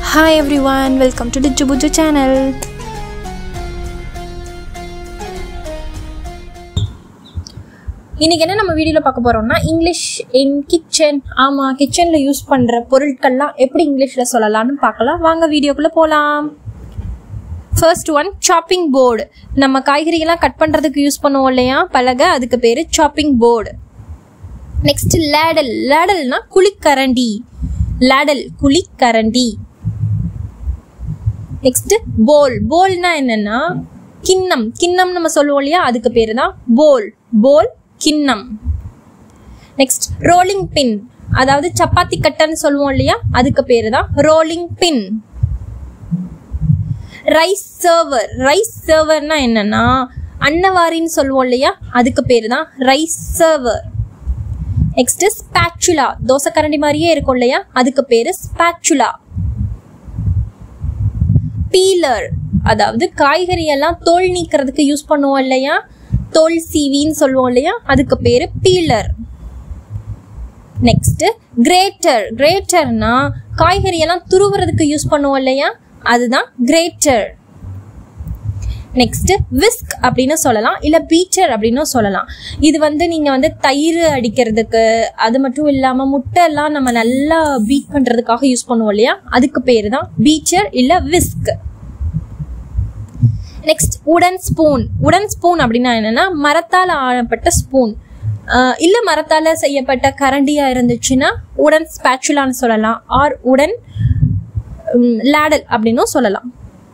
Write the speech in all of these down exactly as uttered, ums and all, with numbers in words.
Hi everyone, welcome to the LichuBujju channel. இன்னைக்கு என்ன நம்ம வீடியோல பார்க்க போறோம்னா இங்கிலீஷ் இன் கிச்சன். ஆமா, கிச்சன்ல யூஸ் பண்ற பொருட்கள்லாம் எப்படி இங்கிலீஷ்ல சொல்லலாம்னு பார்க்கலாம். வாங்க வீடியோக்குள்ள போலாம். First one chopping board. நம்ம காய்கறியெல்லாம் கட் பண்றதுக்கு யூஸ் பண்ணுவோம் இல்லையா பலகை, அதுக்கு பேரு சாப்பிங் போர்டு. Next ladle. லேடல்னா குழிக்கரண்டி. லேடல் குழிக்கரண்டி. Next bowl. போல்னா என்னன்னா கிண்ணம். கிண்ணம் நம்ம சொல்லுவோம் இல்லையா, அதுக்கு பேரு தான் போல். போல் கிண்ணம். Next rolling pin. அதாவது சப்பாத்தி கட்டர்னு சொல்லுவோம் இல்லையா, அதுக்கு பேரு தான் rolling pin. Rice server. Rice சர்வர்னா என்னன்னா அன்னவாரின்னு சொல்லுவோம் இல்லையா, அதுக்கு பேரு தான் rice server. Next spatula. Dosa கரண்டி மாதிரியே இருக்கும் இல்லையா, அதுக்கு பேரு ஸ்பாச்சுலா. பீலர். அதாவது காய்கறி எல்லாம் தோல் நீக்கிறதுக்கு யூஸ் பண்ணுவோம் இல்லையா, தோல் சீவின்னு சொல்லுவோம் இல்லையா, அதுக்கு பேரு பீலர். Next greater. கிரேட்டர்னா காய்கறி எல்லாம் துருவுறதுக்கு யூஸ் பண்ணுவோம் இல்லையா, அதுதான் கிரேட்டர். நெக்ஸ்ட் விஸ்க் அப்படின்னு சொல்லலாம், இல்ல பீட்டர் அப்படின்னு சொல்லலாம். இது வந்து நீங்க வந்து தயிர் அடிக்கிறதுக்கு, அது மட்டும் இல்லாம முட்டை எல்லாம் நம்ம நல்லா பீட் பண்றதுக்காக யூஸ் பண்ணுவோம் இல்லையா, அதுக்கு பேரு தான் பீட்டர் இல்ல whisk. Next wooden spoon. Wooden spoon அப்படின்னா என்னன்னா மரத்தால் ஆனப்பட்ட ஸ்பூன், இல்ல மரத்தால செய்யப்பட்ட கரண்டியா இருந்துச்சுன்னா உடன் ஸ்பாச்சுலான்னு சொல்லலாம், ஆர் உடன் லேடல் அப்படின்னும் சொல்லலாம்.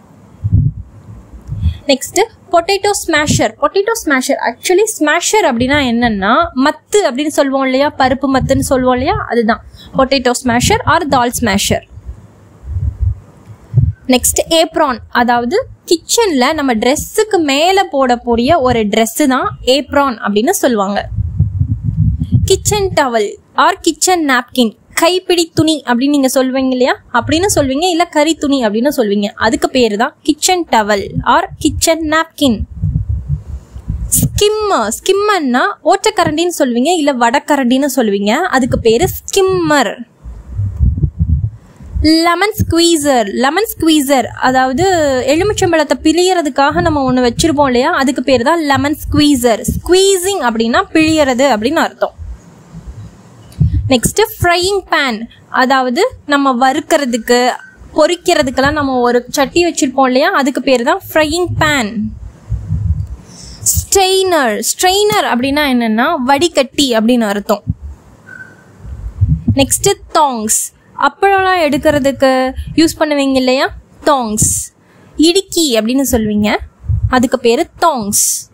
Next potato smasher. Potato smasher actually smasher அப்படின்னா என்னன்னா மத்து அப்படின்னு சொல்லுவோம் இல்லையா, பருப்பு மத்துன்னு சொல்லுவோம் இல்லையா, அதுதான் potato smasher or dal smasher. Next apron. அதாவது கிச்சன்ல நம்ம ட்ரெஸ்ஸுக்கு மேல போடக்கூடிய ஒரு ட்ரெஸ் தான் ஏப்ரான் அப்படின்னு சொல்லுவாங்க. Kitchen towel or kitchen napkin. கைப்பிடி துணி அப்படின்னு நீங்க சொல்வீங்க இல்லையா, அப்படின்னு சொல்வீங்க, இல்ல கறி துணி அப்படின்னு சொல்வீங்க, அதுக்கு பேரு தான் kitchen towel or kitchen napkin. Skimmer. ஸ்கிம்மர்னா ஓட்டக்கரண்டின்னு சொல்வீங்க, இல்ல வடக்கரண்டின்னு சொல்வீங்க, அதுக்கு பேரு skimmer. Lemon squeezer. Lemon squeezer அதாவது எலுமிச்சம்பழத்தை பிழியறதுக்காக நம்ம ஒன்று வச்சிருப்போம் இல்லையா, அதுக்கு பேர் தான் லெமன் ஸ்குவீசர். ஸ்குவீசிங் அப்படின்னா பிழியறது அப்படின்னு அர்த்தம். Next frying pan. அதாவது நம்ம வறுக்கிறதுக்கு பொரிக்கிறதுக்கெல்லாம் நம்ம ஒரு சட்டி வச்சிருப்போம் இல்லையா, அதுக்கு பேர் தான் ஃப்ரையிங் பேன். ஸ்ட்ரெயினர். ஸ்ட்ரெயினர் அப்படின்னா என்னன்னா வடிகட்டி அப்படின்னு அர்த்தம். Next tongs. அப்பளம்லாம் எடுக்கிறதுக்கு யூஸ் பண்ணுவீங்க இல்லையா, தாங்ஸ். இடுக்கி அப்படின்னு சொல்வீங்க, அதுக்கு பேரு தாங்ஸ்.